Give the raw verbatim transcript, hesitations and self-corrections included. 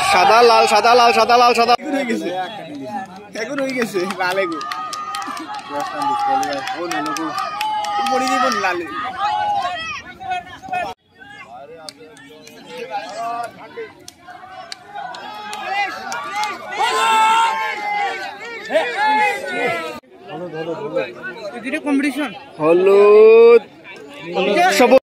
সাদা লাল সাদা লাল সাদা লাল সাদা হয়ে গেছে এখন হয়ে গেছে লালে গো ও নালো গো পড়ি দিব লালে এটা কম্পিটিশন হলুদ সবুজ